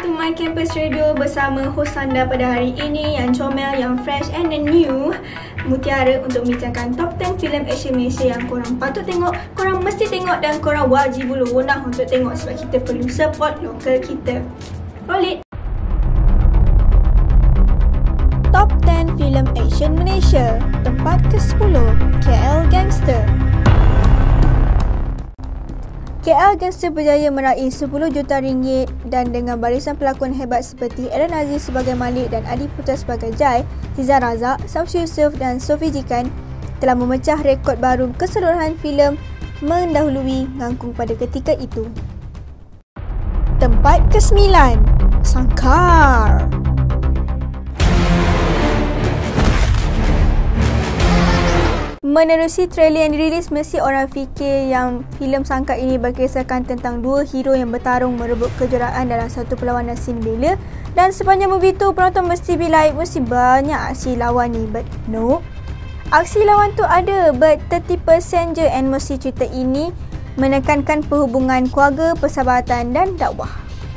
MyKampus Radio bersama hos anda pada hari ini yang comel, yang fresh and new, Mutiara, untuk membincangkan top 10 filem action Malaysia yang korang patut tengok, korang mesti tengok dan korang wajib berwenang untuk tengok sebab kita perlu support lokal kita. Roll it! Top 10 filem action Malaysia. Tempat ke-10, KL Gangster. KL Gangster berjaya meraih 10 juta ringgit dan dengan barisan pelakon hebat seperti Aaron Aziz sebagai Malik dan Adi Putra sebagai Jai, Hiza Razak, Samsu Yusof dan Sofi Jikan telah memecah rekod baru keseluruhan filem mendahului ngangkung pada ketika itu. Tempat ke-9, Sangkar. Menerusi trailer yang dirilis, mesti orang fikir yang filem Sangkar ini berkisahkan tentang dua hero yang bertarung merebut kejuaraan dalam satu perlawanan scene bela, dan sepanjang movie tu penonton mesti be like, mesti banyak aksi lawan ni. But no, aksi lawan tu ada, but 30% je, and mesti cerita ini menekankan perhubungan keluarga, persahabatan dan dakwah.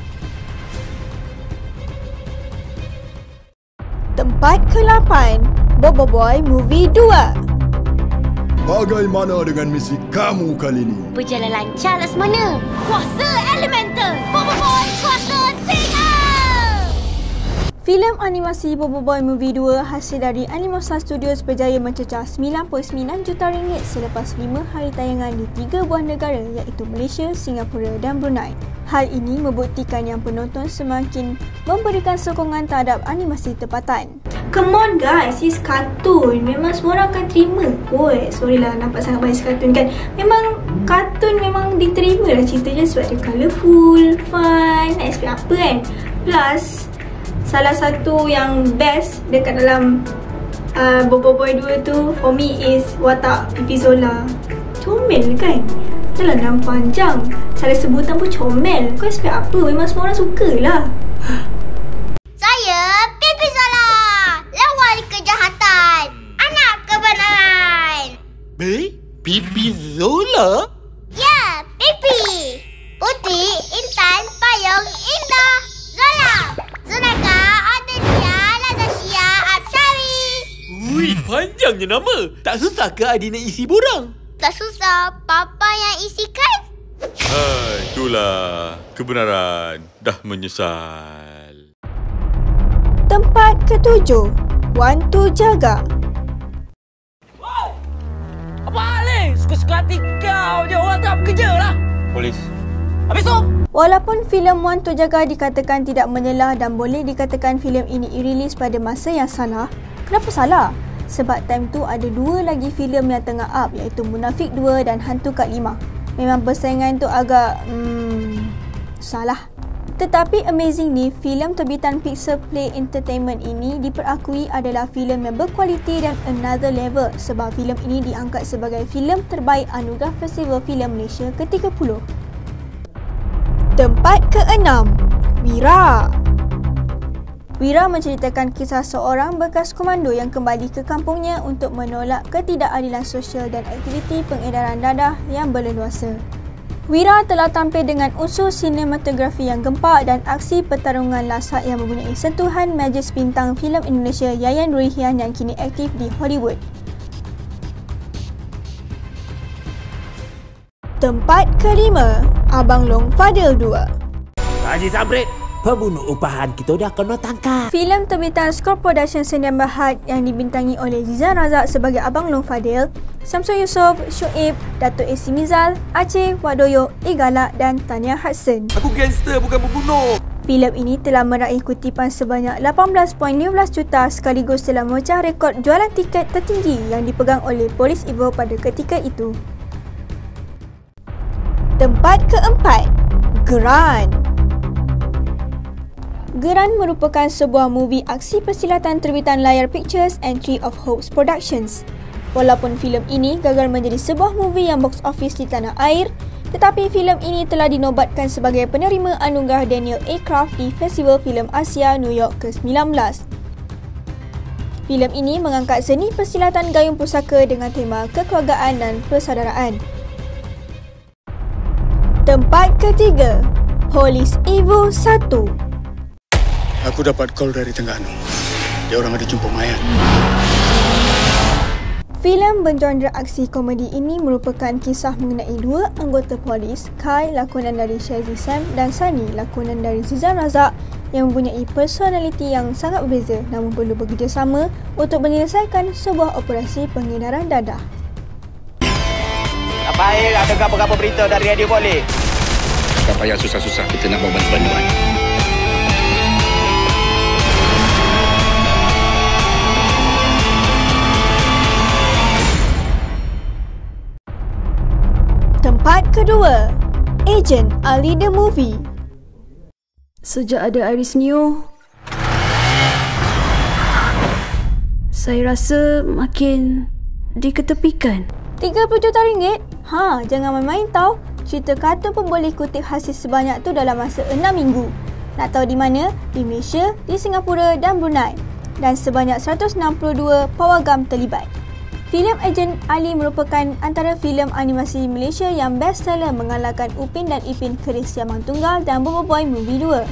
Tempat ke-8, Bobo Boy Movie 2. Bagaimana dengan misi kamu kali ini? Berjalan lancar lah semana. Kuasa elemental. Bobo Boy kuasa singa. Filem animasi Bobo Boy Movie 2 hasil dari Animosa Studios berjaya mencecah 99 juta ringgit selepas 5 hari tayangan di 3 buah negara iaitu Malaysia, Singapura dan Brunei. Hal ini membuktikan yang penonton semakin memberikan sokongan terhadap animasi tempatan. Come on guys, it's kartun. Memang semua orang akan terima kot. Sorry lah nampak sangat bias kartun kan. Memang kartun memang diterima lah ceritanya sebab dia colourful, fun, nak expect apa kan. Plus, salah satu yang best dekat dalam Bobo Boy 2 tu for me is watak Pipi Zola. Comel kan? Celana panjang, cara sebutan pun comel. Kau expect apa? Memang semua orang suka lah. Saya Pipi Zola, lawan kejahatan, anak kebenaran. Pipi Zola? Ya, Pipi. Putri, Intan, Payung, Indah, Zola, Zunaka, Adelia, Lazashia, Absyari. Ui, panjangnya nama. Tak susah ke adik nak isi borang? Tak susah, Papa yang isikan. Itulah kebenaran dah menyesal. Tempat ke-7, Wantu Jaga. Apa hal ni? Suka-suka hati kau je, orang tak bekerja lah. Polis. Habis tu? Walaupun filem Wantu Jaga dikatakan tidak menyelah dan boleh dikatakan filem ini dirilis pada masa yang salah, kenapa salah? Sebab time tu ada dua lagi filem yang tengah up iaitu Munafik 2 dan Hantu Kat 5. Memang persaingan tu agak salah. Tetapi amazingly, filem terbitan Pixel Play Entertainment ini diperakui adalah filem yang berkualiti dan another level sebab filem ini diangkat sebagai filem terbaik Anugerah Festival Filem Malaysia ke-30. Tempat ke-6, Wira. Wira menceritakan kisah seorang bekas komando yang kembali ke kampungnya untuk menolak ketidakadilan sosial dan aktiviti pengedaran dadah yang berleluasa. Wira telah tampil dengan unsur sinematografi yang gempak dan aksi pertarungan lasak yang mempunyai sentuhan majlis bintang filem Indonesia Yayan Nurihian yang kini aktif di Hollywood. Tempat ke-5, Abang Long Fadil 2. Haji Sabrit, pembunuh upahan kita dah kena tangkap. Filem terbitan Skor Production Sdn Bhd yang dibintangi oleh Hiza Razak sebagai Abang Long Fadil, Samsu Yusof, Syuib, Datuk AC Mizal, Aceh, Wadoyo, Igalak dan Tanya Hudson. Aku gangster bukan pembunuh. Filem ini telah meraih kutipan sebanyak 18.15 juta sekaligus telah memecah rekod jualan tiket tertinggi yang dipegang oleh Polis Evo pada ketika itu. Tempat ke-4, Geran. Geran merupakan sebuah movie aksi persilatan terbitan Layar Pictures and Tree of Hopes Productions. Walaupun filem ini gagal menjadi sebuah movie yang box office di tanah air, tetapi filem ini telah dinobatkan sebagai penerima anugerah Daniel A. Kraft di Festival Filem Asia New York ke-19. Filem ini mengangkat seni persilatan gayung pusaka dengan tema kekeluargaan dan persaudaraan. Tempat ke-3, Polis Evo 1. Aku dapat call dari Terengganu. Dia orang ada jumpa mayat. Filem bergenre aksi komedi ini merupakan kisah mengenai dua anggota polis, Kai lakonan dari Shazzy Sam dan Sunny lakonan dari Zizan Razak yang mempunyai personaliti yang sangat berbeza namun perlu bekerjasama untuk menyelesaikan sebuah operasi pengedaran dadah. Sampai ada kabar-kabar berita dari radio boleh. Tak payah susah-susah, kita nak bawa bantuan. Tempat kedua, Agent Ali The Movie. Sejak ada Iris Neo, saya rasa makin diketepikan. RM30 juta? Jangan main-main tau. Cerita kartun pun boleh kutip hasil sebanyak tu dalam masa 6 minggu. Nak tahu di mana? Di Malaysia, di Singapura dan Brunei. Dan sebanyak 162 pawagam terlibat. Filem Agent Ali merupakan antara filem animasi Malaysia yang bestseller mengalahkan Upin dan Ipin Keris Siamang Tunggal dan Bobo Boy Movie 2.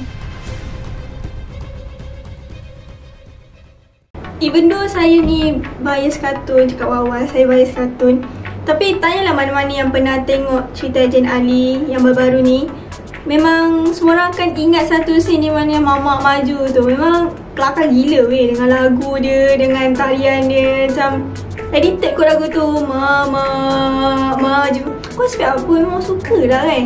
Even though saya ni bias kartun, cakap awal saya bias kartun, tapi tanyalah mana-mana yang pernah tengok cerita Agent Ali yang baru-baru ni, memang semua orang akan ingat satu scene di mana Mamak maju tu. Memang kelakar gila weh dengan lagu dia, dengan tarian dia, macam edited kot lagu tu. Mama maju. Kau sebab apa? Memang suka lah kan.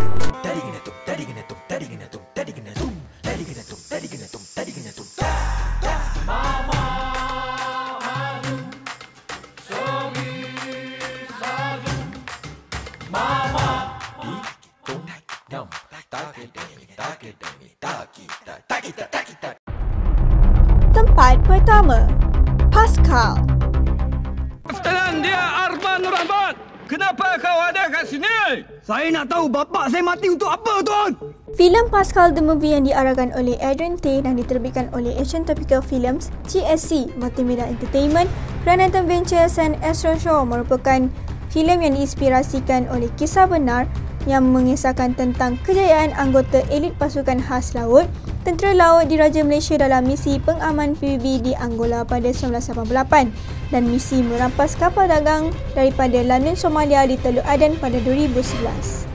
Tempat pertama, Pascal. Sekarang dia Arman Rahmat. Kenapa kau ada kat sini? Saya nak tahu bapak saya mati untuk apa, tuan? Filem Pascal The Movie yang diarahkan oleh Adrian Tay dan diterbitkan oleh Asian Topical Films, GSC, Multimedia Entertainment, Granathan Ventures and Astro Show merupakan filem yang diinspirasikan oleh kisah benar yang mengisahkan tentang kejayaan anggota elit pasukan khas laut, tentera laut Diraja Malaysia dalam misi pengaman PBB di Angola pada 1988 dan misi merampas kapal dagang daripada London Somalia di Teluk Aden pada 2011.